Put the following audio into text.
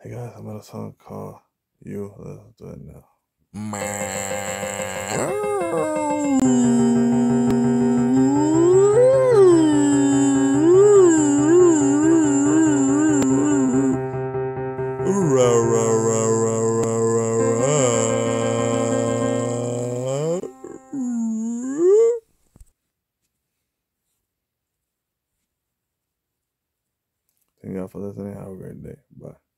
Hey guys, I made a song called You. Let's do it now. Thank y'all for listening. Have a great day. Bye.